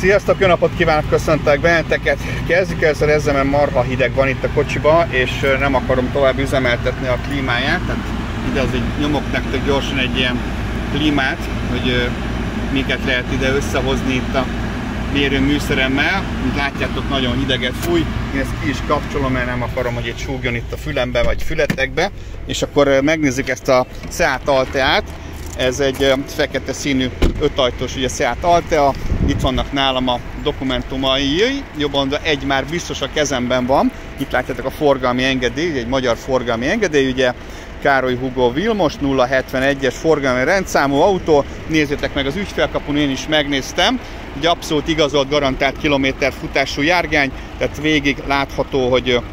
Sziasztok, jó napot kívánok, köszöntök benneteket! Kezdjük először ezzel, mert marha hideg van itt a kocsiba, és nem akarom tovább üzemeltetni a klímáját. Tehát ide azért nyomok nektek gyorsan egy ilyen klímát, hogy miket lehet ide összehozni itt a mérőműszeremmel. Mint látjátok, nagyon hideget fúj. Én ezt ki is kapcsolom, mert nem akarom, hogy itt súgjon itt a fülembe vagy fületekbe. És akkor megnézzük ezt a Seat Alteát. Ez egy fekete színű 5 ajtós ugye Seat Altea. Itt vannak nálam a dokumentumai, jobban egy már biztos a kezemben van. Itt látjátok a forgalmi engedély, egy magyar forgalmi engedély, ugye Károly Hugo Vilmos 071-es forgalmi rendszámú autó. Nézzétek meg az ügyfélkapun, én is megnéztem. Ugye abszolút igazolt, garantált kilométer futású járgány, tehát végig látható,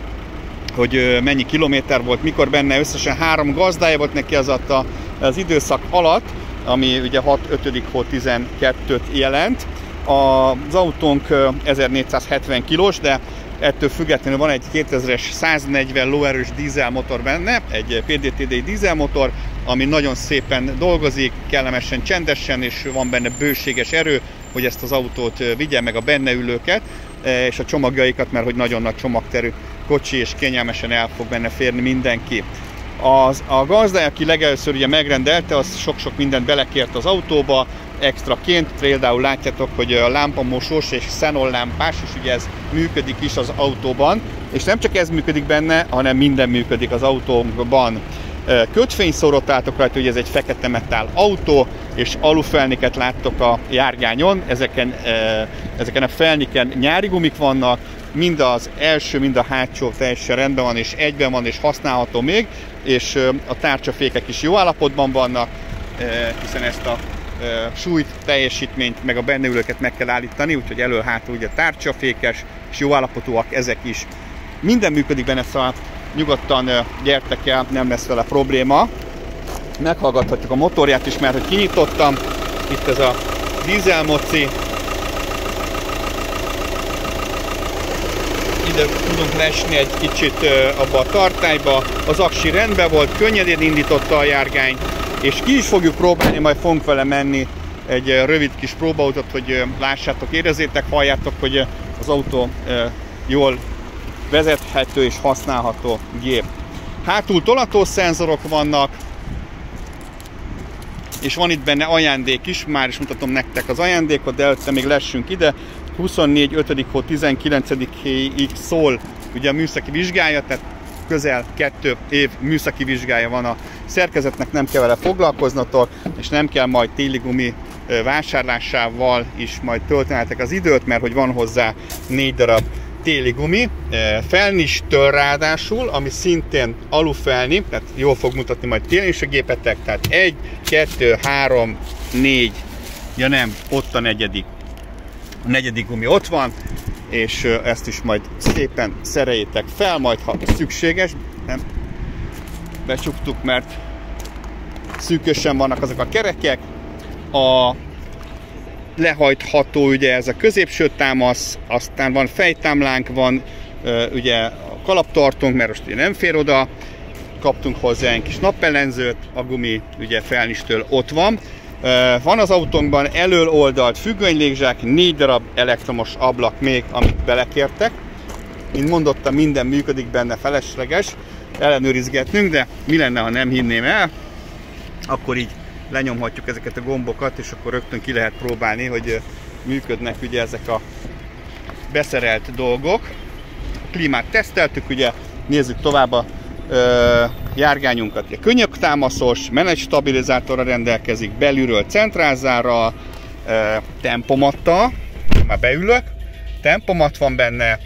hogy mennyi kilométer volt, mikor benne. Összesen 3 gazdája volt neki az időszak alatt, ami ugye 6/5 hó 12-t jelent. Az autónk 1470 kilós, de ettől függetlenül van egy 2000-es 140 lóerős dízelmotor benne, egy PDTD dízelmotor, ami nagyon szépen dolgozik, kellemesen, csendesen, és van benne bőséges erő, hogy ezt az autót vigye, meg a benne ülőket, és a csomagjaikat, mert hogy nagyon nagy csomagterű kocsi, és kényelmesen el fog benne férni mindenki. A gazdája, aki legelőször ugye megrendelte, az sok-sok mindent belekért az autóba, extraként. Például látjátok, hogy a lámpamosós és xenonlámpás, és ugye ez működik is az autóban. És nem csak ez működik benne, hanem minden működik az autóban. Kötfényszórót láttok rajta, hogy ez egy fekete metál autó, és alufelniket láttok a járgányon. Ezeken a felniken nyári gumik vannak, mind az első, mind a hátsó teljesen rendben van, és egyben van, és használható még, és a tárcsafékek is jó állapotban vannak, hiszen ezt a súlyt, teljesítményt, meg a benne ülőket meg kell állítani, úgyhogy elől-hátul ugye tárcsafékes, és jó állapotúak ezek is. Minden működik benne, szóval nyugodtan gyertek el, nem lesz vele probléma. Meghallgathatjuk a motorját is, mert hogy kinyitottam, itt ez a dízelmoci. Ide tudunk lesni egy kicsit abba a tartályba. Az aksi rendben volt, könnyedén indította a járgány, és ki is fogjuk próbálni, majd fogunk vele menni egy rövid kis próbautat, hogy lássátok, érezzétek, halljátok, hogy az autó jól vezethető és használható gép. Hátul tolatószenzorok vannak, és van itt benne ajándék is, már is mutatom nektek az ajándékot, de előtte még lessünk ide. 24/5 hó 19-ig szól ugye a műszaki vizsgája, tehát közel 2 év műszaki vizsgája van a szerkezetnek, nem kell vele foglalkoznatok, és nem kell majd téli gumi vásárlásával is majd töltenetek az időt, mert hogy van hozzá 4 darab téli gumi, felnistől ráadásul, ami szintén alufelni, tehát jól fog mutatni majd télen is a gépetek, tehát 1, 2, 3, 4, ja nem, ott a negyedik. A negyedik gumi ott van, és ezt is majd szépen szereljétek fel, majd ha szükséges. Nem becsuktuk, mert szűkösen vannak azok a kerekek. A lehajtható ugye ez a középső támasz, aztán van fejtámlánk, van ugye a kalaptartónk, mert most ugye nem fér oda. Kaptunk hozzá egy kis napellenzőt, a gumi ugye felnistől ott van. Van az autónkban elől oldalt függönylégzsák, 4 darab elektromos ablak még, amit belekértek. Mint mondottam, minden működik benne, felesleges ellenőrizgetnünk, de mi lenne, ha nem hinném el, akkor így lenyomhatjuk ezeket a gombokat, és akkor rögtön ki lehet próbálni, hogy működnek ugye ezek a beszerelt dolgok. A klímát teszteltük, ugye nézzük tovább a járgányunkat. Könnyöktámaszos, menetstabilizátorra rendelkezik, belülről centrálzárral, tempomattal, már beülök, tempomat van benne,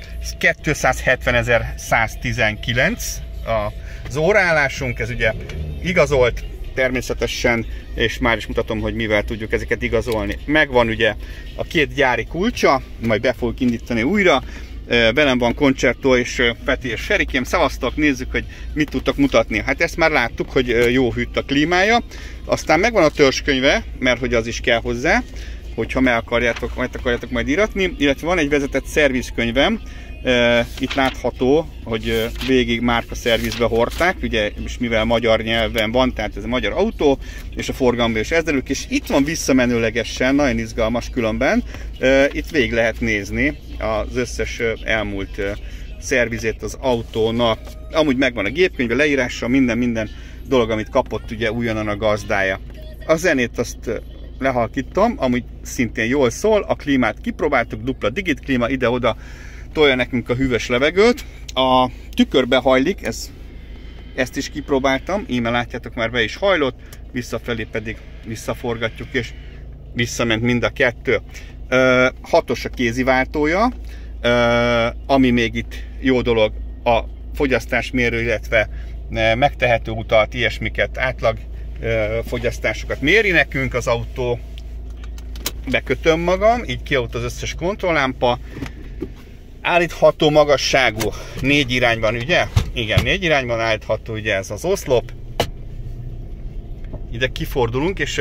270.119 az óraállásunk, ez ugye igazolt természetesen, és már is mutatom, hogy mivel tudjuk ezeket igazolni. Megvan ugye a 2 gyári kulcsa, majd be fogjuk indítani újra. Velem van Concerto és Peti és Serikém. Szavaztok, nézzük, hogy mit tudtak mutatni. Hát ezt már láttuk, hogy jó hűt a klímája. Aztán megvan a törzskönyve, mert hogy az is kell hozzá, hogyha meg akarjátok majd íratni. Illetve van egy vezetett szervizkönyvem, Itt látható, hogy végig márka szervizbe hordták, ugye, és mivel magyar nyelven van, tehát ez a magyar autó, és a forgalomban is ezzelük, és itt van visszamenőlegesen, nagyon izgalmas különben, itt végig lehet nézni az összes elmúlt szervizét az autónak. Amúgy megvan a gépkönyve, leírása, minden dolog, amit kapott ugye újonnan a gazdája. A zenét azt lehalkítom, amúgy szintén jól szól, a klímát kipróbáltuk, dupla digit klíma, ide-oda tolja nekünk a hűvös levegőt. A tükörbe hajlik, ezt is kipróbáltam, íme látjátok, már be is hajlott, visszafelé pedig visszaforgatjuk, és visszament mind a kettő. 6-os a kéziváltója, ami még itt jó dolog, a fogyasztásmérő, illetve megtehető utat, ilyesmiket, átlag fogyasztásokat méri nekünk az autó. Bekötöm magam, így kiaut az összes kontrolllámpa. Állítható magasságú, 4 irányban, ugye? Igen, 4 irányban állítható, ugye ez az oszlop. Ide kifordulunk, és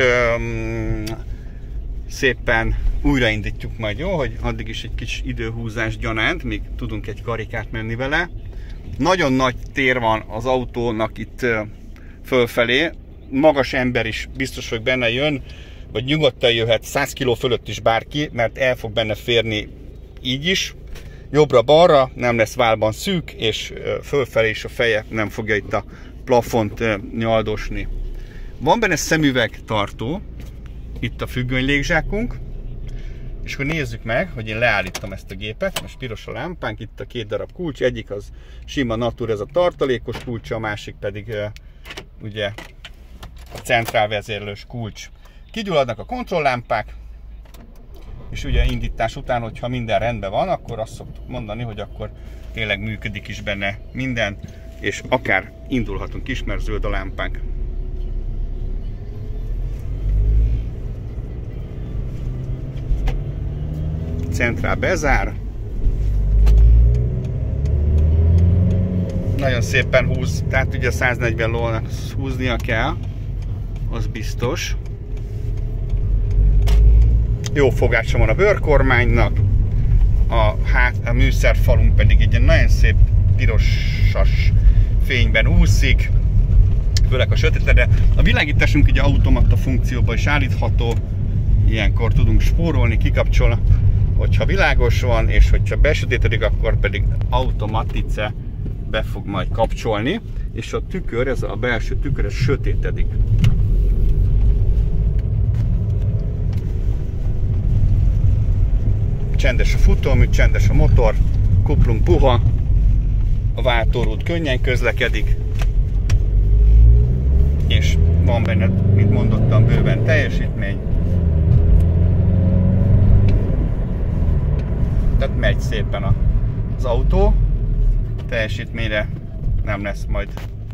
szépen újraindítjuk majd, jó? Hogy addig is egy kis időhúzás gyanánt, míg tudunk egy karikát menni vele. Nagyon nagy tér van az autónak itt fölfelé. Magas ember is biztos, hogy benne jön, vagy nyugodtan jöhet 100 kg fölött is bárki, mert el fog benne férni így is. Jobbra-balra nem lesz válban szűk, és fölfelé is a feje nem fogja itt a plafont nyaldosni. Van benne szemüvegtartó, itt a függöny légzsákunk, és akkor nézzük meg, hogy én leállítom ezt a gépet. Most piros a lámpánk, itt a 2 darab kulcs, egyik az sima natur, ez a tartalékos kulcs, a másik pedig ugye a centrálvezérlős kulcs. Kigyulladnak a kontrolllámpák, és ugye indítás után, hogyha minden rendben van, akkor azt szoktuk mondani, hogy akkor tényleg működik is benne minden, és akár indulhatunk is, mert zöld a lámpánk. Centrál bezár. Nagyon szépen húz, tehát ugye 140 lónak húznia kell, az biztos. Jó fogása van a bőrkormánynak, a műszerfalunk pedig egy nagyon szép pirosas fényben úszik, főleg a sötétre. A világításunk ugye automata funkcióban is állítható, ilyenkor tudunk spórolni, kikapcsol, hogyha világos van, és hogyha besötétedik, akkor pedig automatice be fog majd kapcsolni, és a tükör, ez a belső tükör, ez sötétedik. Csendes a futómű, csendes a motor, kuplung puha, a váltórút könnyen közlekedik, és van benne, mint mondottam, bőven teljesítmény. Tehát megy szépen az autó, teljesítményre nem lesz majd.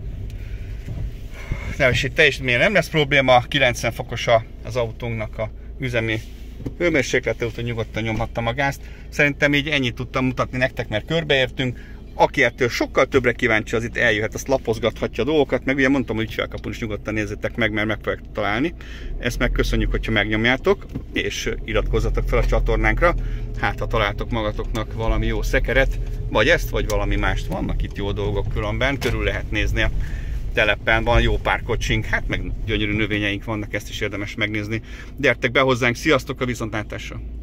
Teljesítményre nem lesz probléma, 90 fokos az autónknak a üzemi hőmérséklete, úgyhogy nyugodtan nyomhattam a gázt. Szerintem így ennyit tudtam mutatni nektek, mert körbeértünk. Aki ettől sokkal többre kíváncsi, az itt eljöhet, azt lapozgathatja a dolgokat, meg ugye mondtam, hogy ügyfélkapun is nyugodtan nézzétek meg, mert meg fogják találni. Ezt megköszönjük, hogyha megnyomjátok, és iratkozzatok fel a csatornánkra. Hát, ha találtok magatoknak valami jó szekeret, vagy ezt, vagy valami mást. Vannak itt jó dolgok különben, körül lehet nézni a telepen, van jó pár kocsink, hát meg gyönyörű növényeink vannak, ezt is érdemes megnézni. Gyertek be hozzánk, sziasztok, a viszontlátásra!